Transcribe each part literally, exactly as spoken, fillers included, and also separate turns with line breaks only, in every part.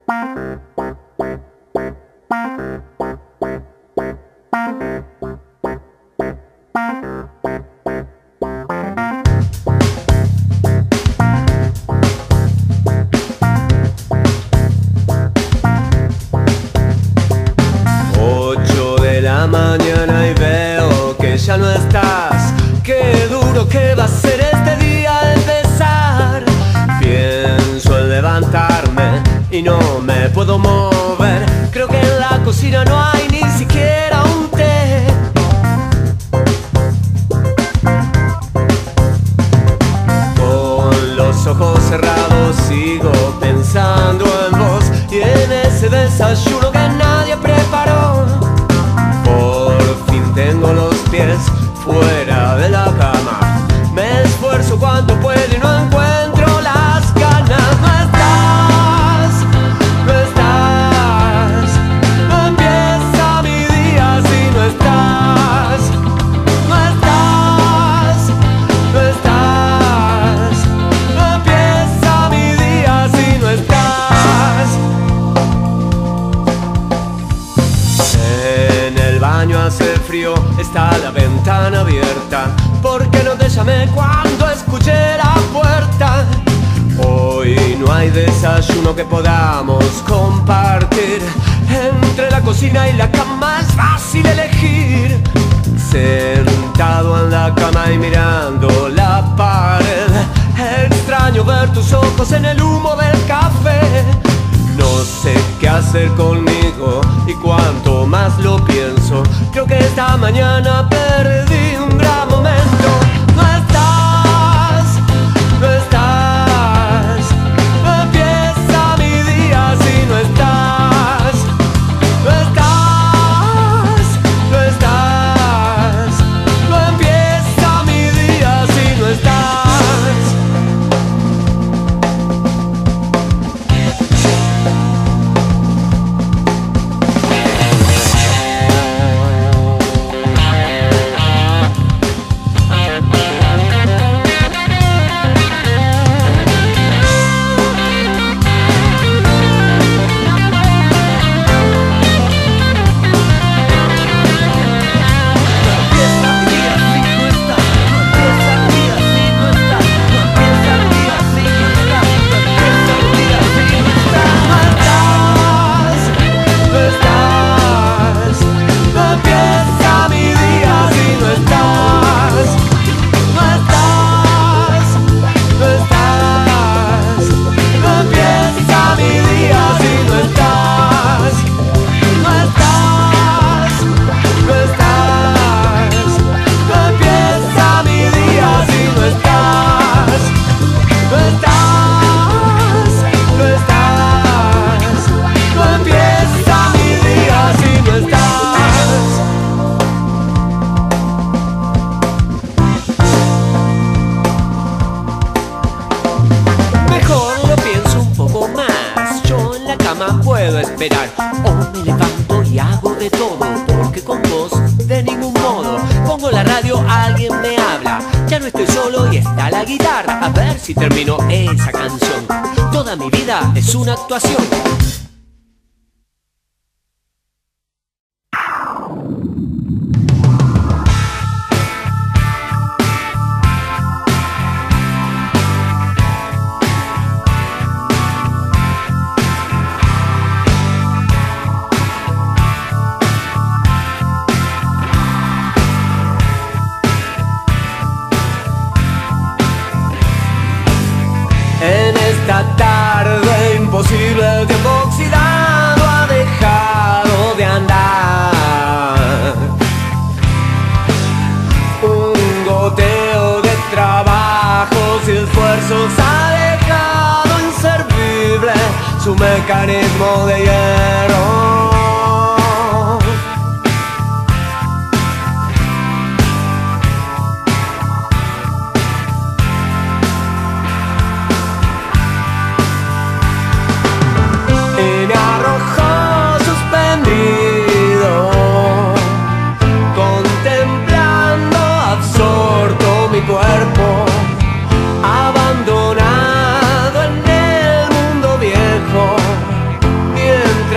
Ocho de la mañana y veo que ya no estás. Qué duro que va a ser este día al empezar. Pienso en levantarme y no me puedo mover. Creo que en la cocina no hay ni siquiera un té. Con los ojos cerrados sigo pensando en vos y en ese desayuno que nadie preparó. Por fin tengo los pies fuera de la cama. Me esfuerzo cuanto puedo y no encuentro las ganas. No estás, no estás. No empieza mi día si no estás. No estás, no estás. No empieza mi día si no estás. En el baño hace frío, está la ventana abierta. ¿Por qué no te llamé cuando escuché la puerta? Hoy no hay desayuno que podamos compartir. Entre la cocina y la cama es fácil elegir. Sentado en la cama y mirando la pared, extraño ver tus ojos en el humo del café. No sé qué hacer conmigo y cuanto más lo pienso, creo que esta mañana perdí un gran momento. No estás, no estás. No empieza mi día si no estás. No estás, no estás. No empieza mi día si no estás. Puedo esperar, o me levanto y hago de todo, porque con vos de ningún modo. Pongo la radio, alguien me habla, ya no estoy solo y está la guitarra. A ver si termino esa canción. Toda mi vida es una actuación. En esta tarde imposible, el tiempo oxidado ha dejado de andar. Un goteo de trabajos y esfuerzos ha dejado inservible su mecanismo de hierro.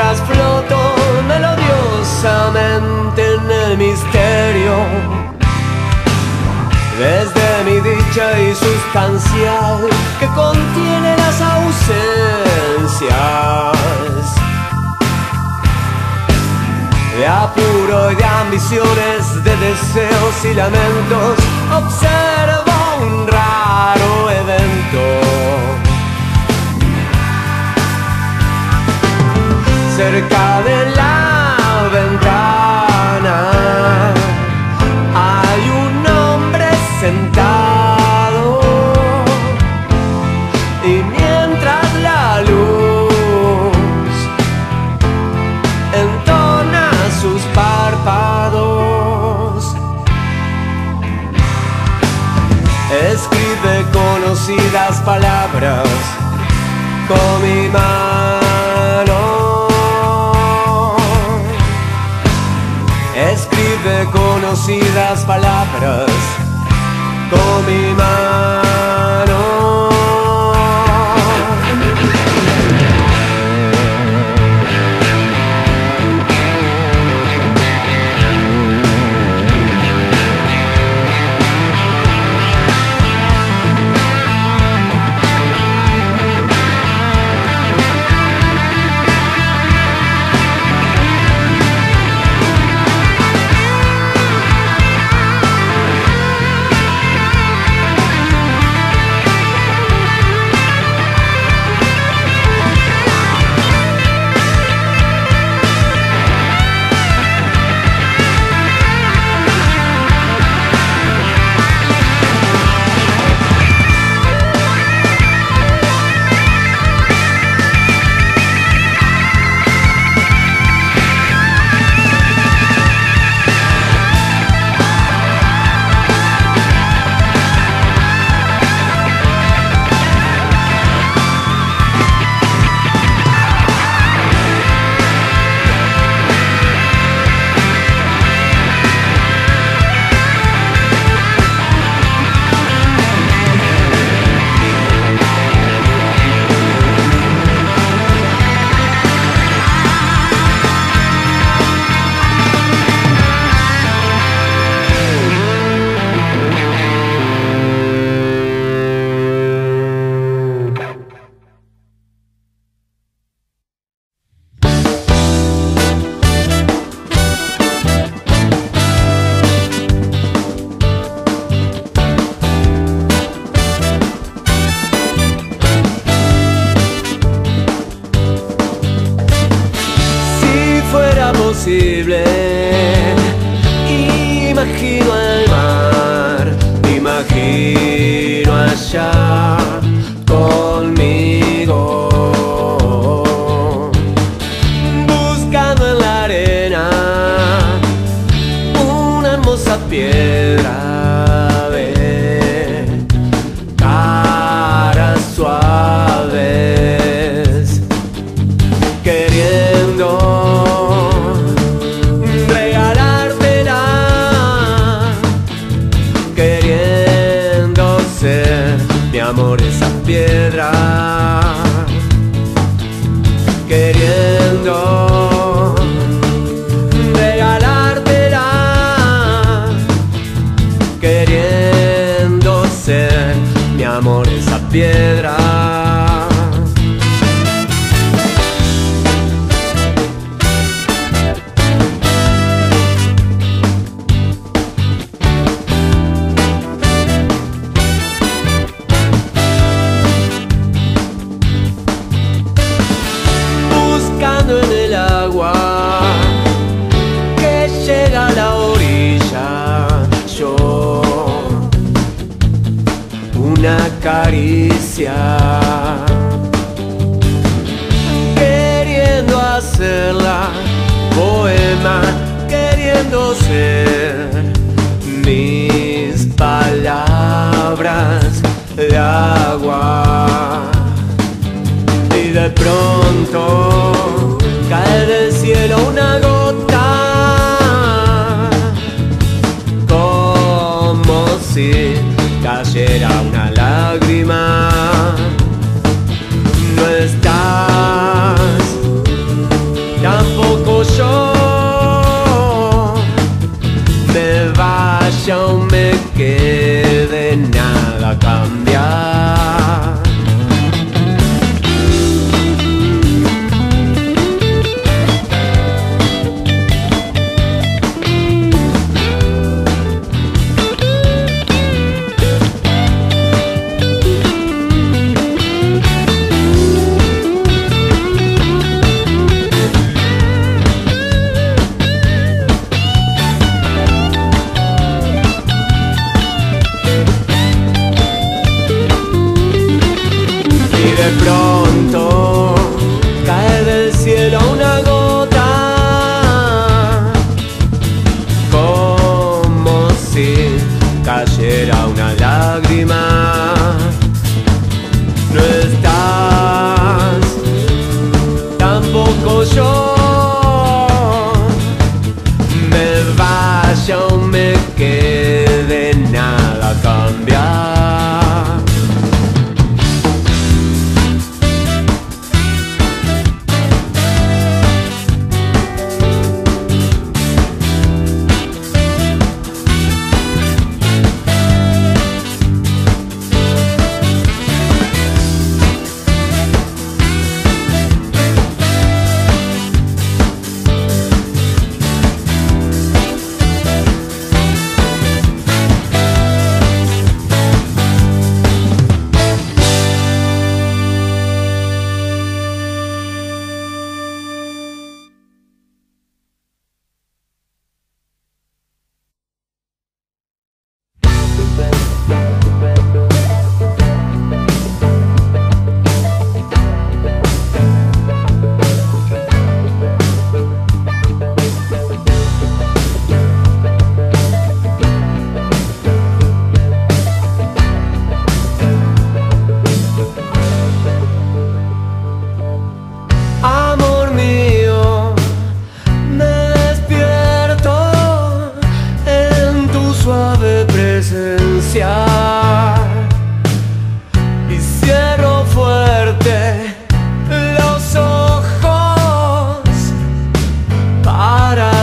mientras floto melodiosamente en el misterio. Desde mi dicha insustancial que contiene las ausencias de apuro y de ambiciones, de deseos y lamentos, observo un raro evento. Cerca de la ventana hay un hombre sentado, y mientras la luz entona sus párpados, escribe conocidas palabras con mi mano. Escribe conocidas palabras con mi mano. Posible, imagino el mar, imagino allá conmigo, buscando en la arena una hermosa piedra de caras suaves, queriendo amor, esa piedra, queriendo regalártela, queriendo ser mi amor, esa piedra. En el agua que llega a la orilla, yo una caricia, queriendo hacerla poema, queriendo ser mis palabras de agua. Y de pronto cae del cielo una gota, como si cayera una lágrima. No estás, y del cielo una gota, como si cayera una lágrima. No estás, tampoco yo. Me vaya o me quede, nada cambia. Y cierro fuerte los ojos para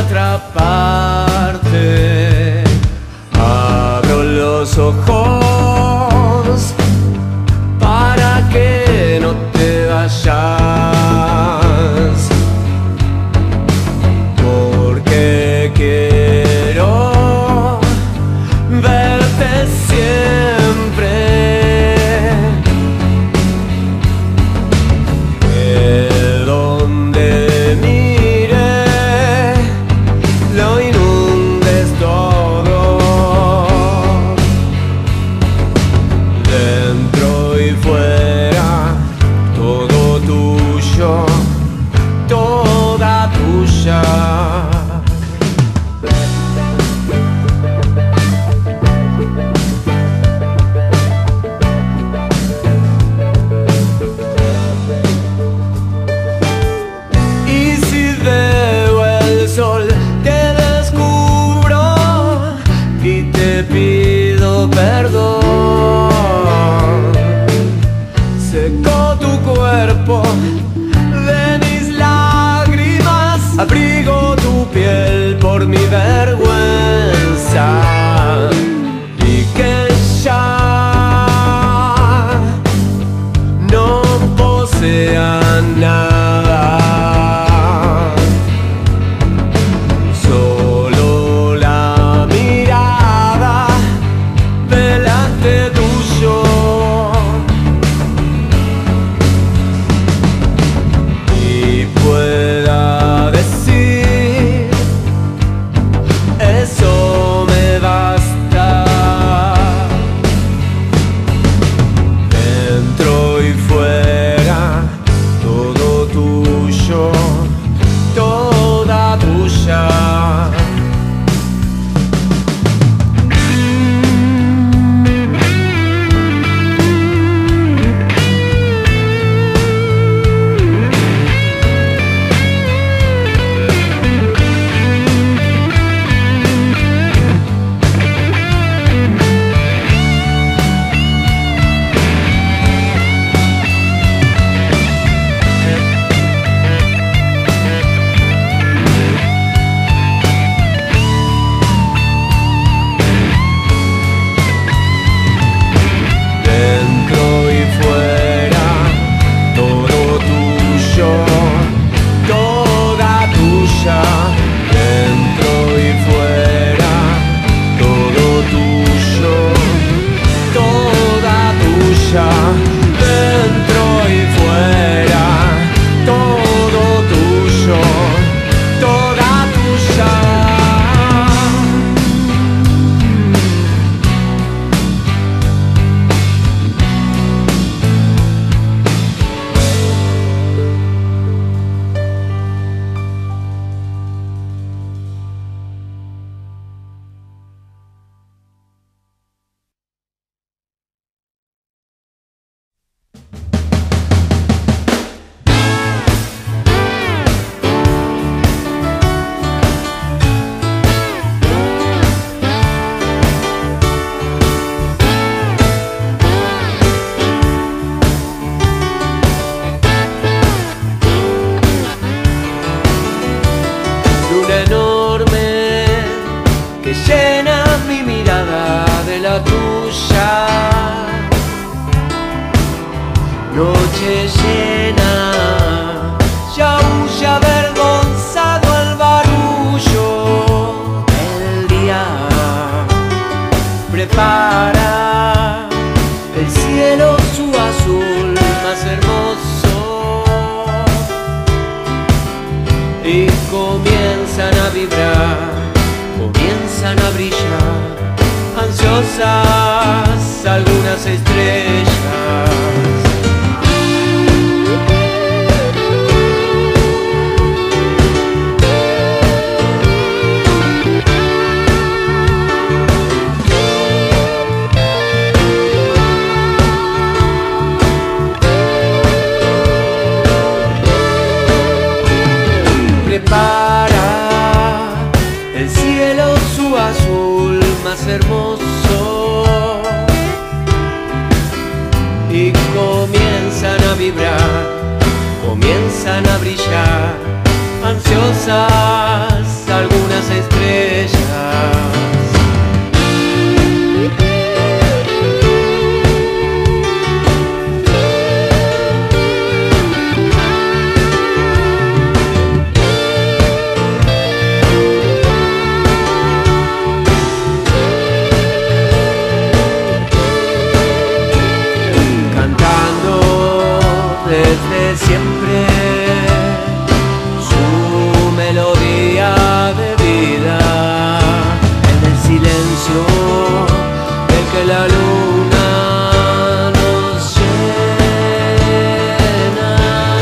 atraparte. Abro los ojos para que no te vayas, porque quiero verte siempre, que donde mire lo inundes todo. y comienzan a vibrar, comienzan a brillar, ansiosas algunas estrellas. Prepara el cielo su azul más hermoso y comienzan a vibrar, comienzan a brillar, ansiosas algunas estrellas. Desde siempre su melodía de vida, en el silencio del que la luna nos llena.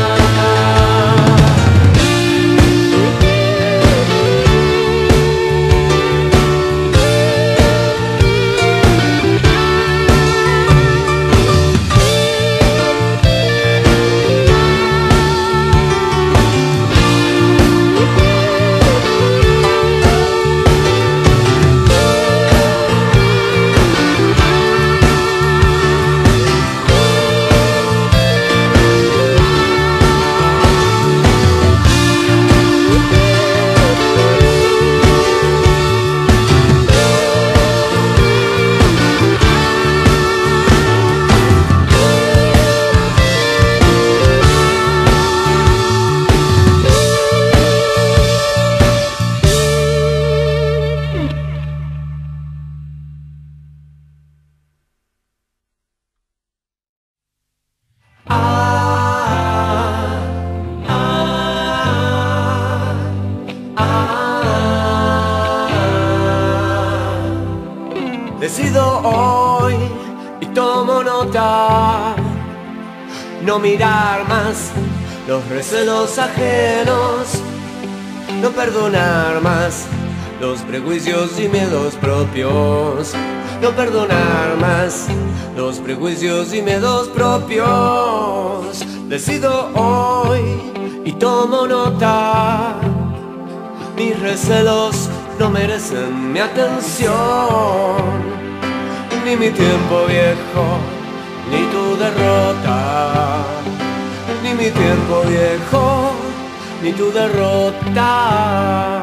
Decido hoy y tomo nota, no mirar más los recelos ajenos, no perdonar más los prejuicios y miedos propios, no perdonar más los prejuicios y miedos propios. Decido hoy y tomo nota, mis recelos no merecen mi atención, ni mi tiempo viejo, ni tu derrota, ni mi tiempo viejo, ni tu derrota.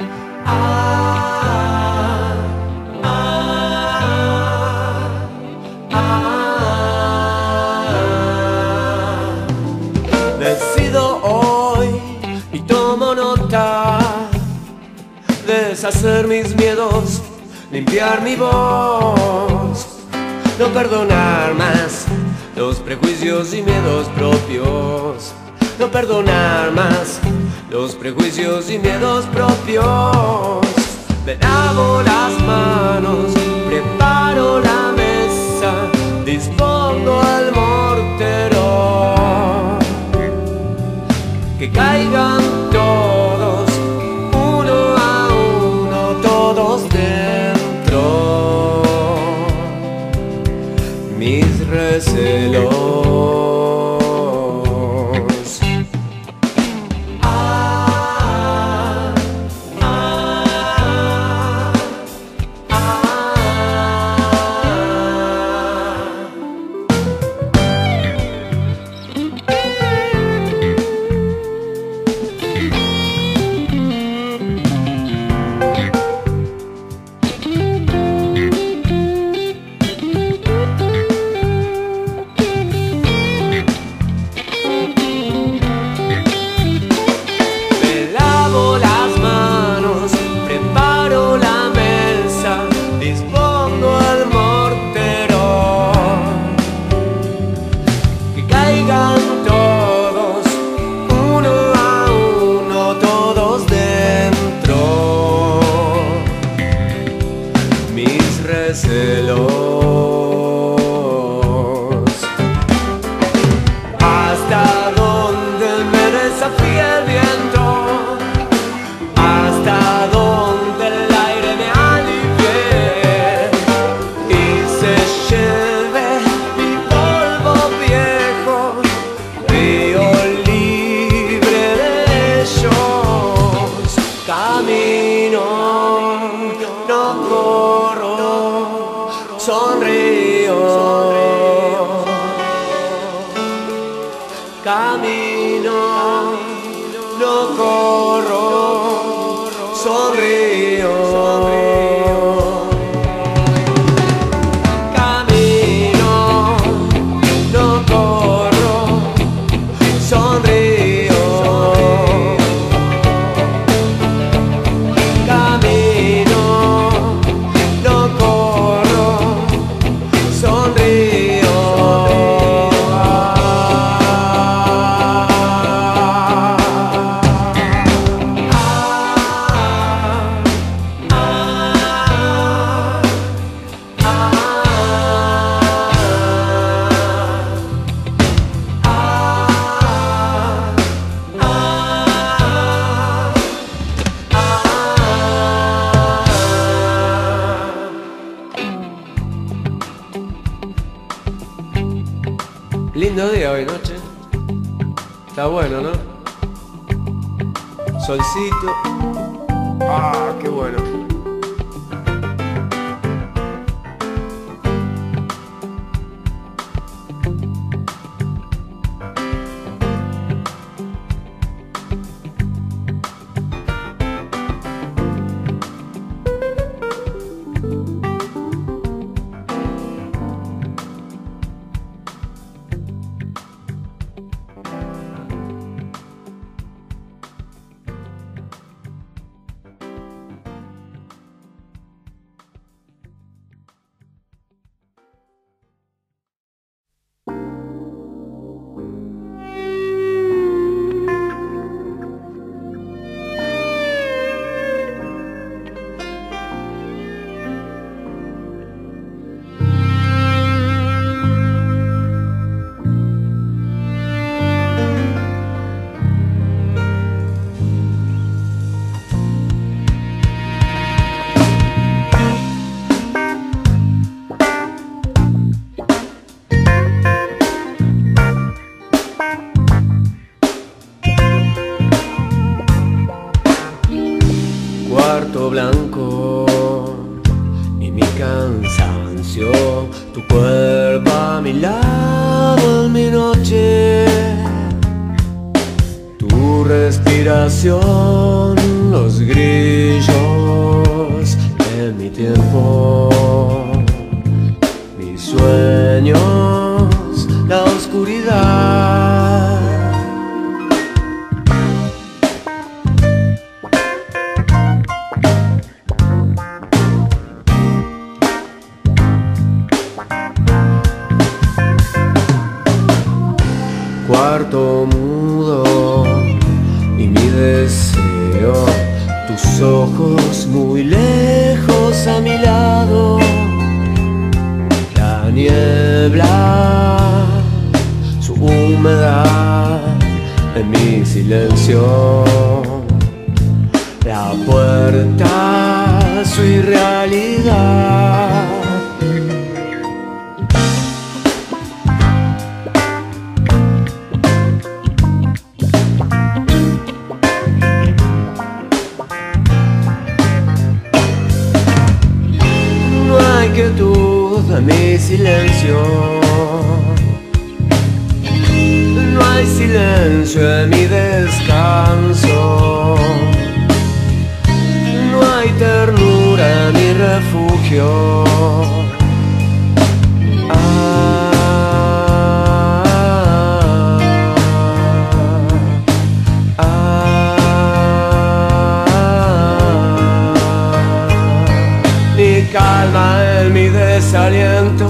Ah, ah, ah. Decido hoy y tomo nota, deshacer mis miedos, limpiar mi voz, no perdonar más los prejuicios y miedos propios, no perdonar más los prejuicios y miedos propios. Me lavo las manos, preparo la mesa, dispongo al mortero, que caigan todos, uno a uno, todos dentro, mis recelos. Ah, ah, ah, no corro, sonrío. Camino, no corro, sonrío. Camino, no corro, sonrío. Lindo día hoy, noche. Está bueno, ¿no? Solcito. Ah, qué bueno. Cuarto blanco y mi cansancio, tu cuerpo a mi lado en mi noche, tu respiración, los grillos en mi tiempo, mis sueños, la oscuridad. Cuarto mudo y mi deseo, tus ojos muy lejos a mi lado, la niebla, su humedad en mi silencio, la puerta, su irrealidad. Quietud en mi silencio, no hay silencio en mi descanso, no hay ternura en mi refugio. Ah, ah, ah, ni calma en mi desaliento.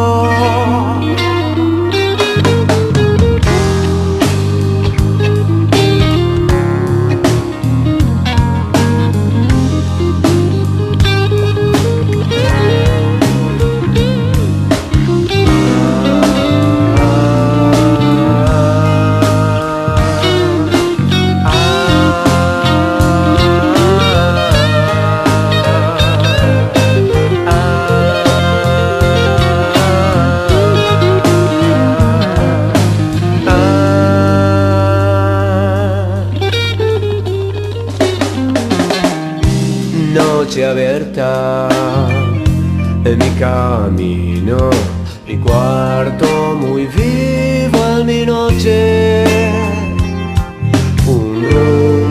Noche abierta en mi camino, mi cuarto muy vivo en mi noche, un rumbo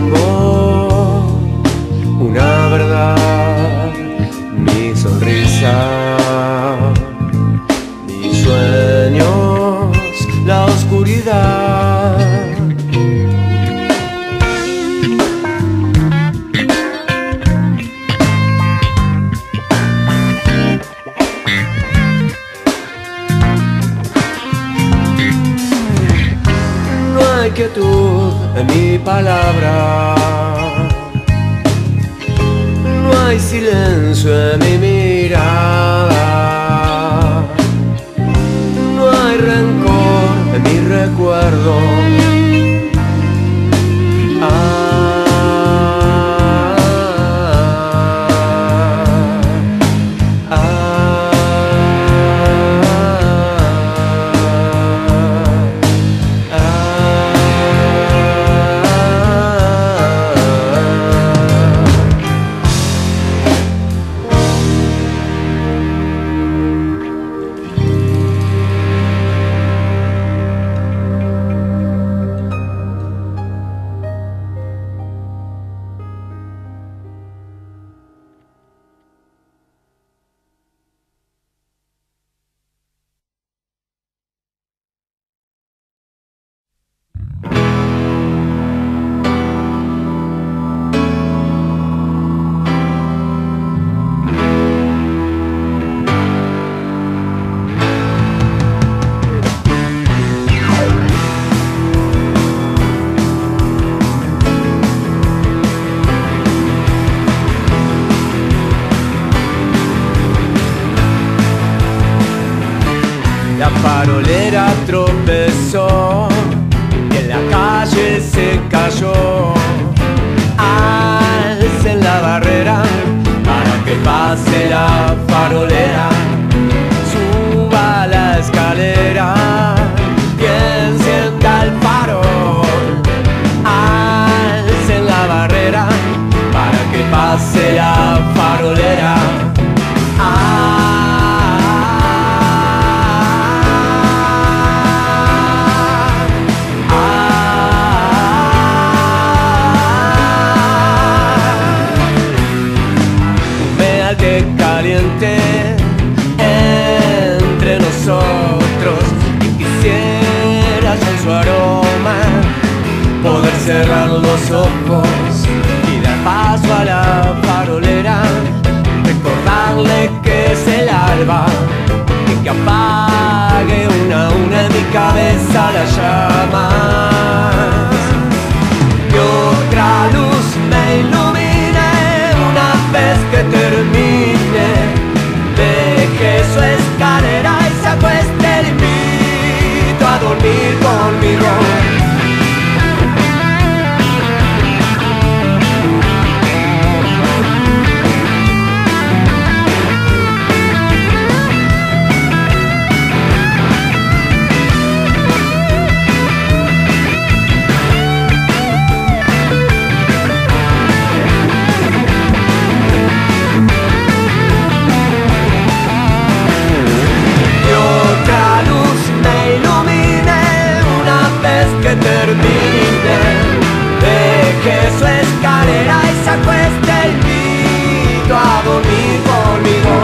en mi palabra. No hay silencio en mi mirada, no hay rencor en mi recuerdo. La farolera tropezó y en la calle se cayó. Alcen la barrera para que pase la farolera. Suba la escalera y encienda el farol. Alcen la barrera para que pase la farolera. Caliente entre nosotros y quisiera con su aroma poder cerrar los ojos y dar paso a la farolera, recordarle que es el alba y que apague una a una en mi cabeza las llamas. Y otra luz me ilumine una vez que termine. Deje su escalera y se acueste, le invito a dormir conmigo. Termine, deje su escalera y se acueste, le invito a dormir conmigo.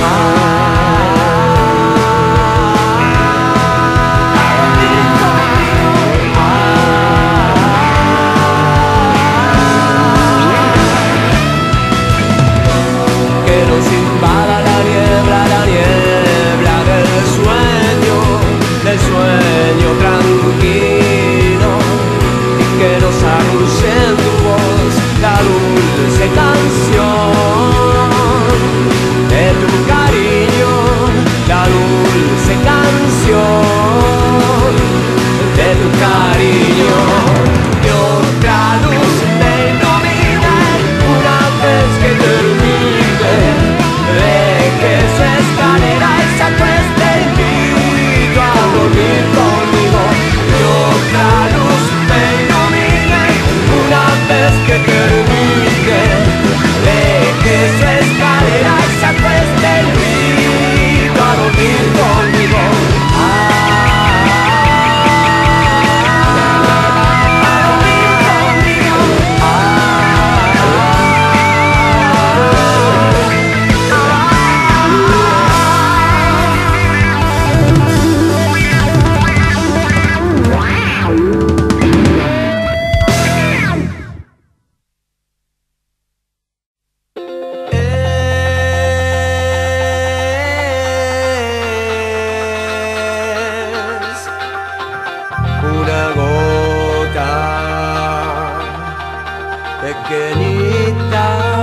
Que nos invada la niebla, la niebla del sueño, del sueño tranquilo, que nos arrulle en tu voz la dulce canción de tu cariño, la dulce canción de tu cariño. Y otra luz me ilumine una vez que termine, deje su escalera y se acueste, le invito a dormir conmigo. Y otra luz me ilumine una vez que termine, deje su escalera y se acueste, le invito a dormir conmigo. pequeñita.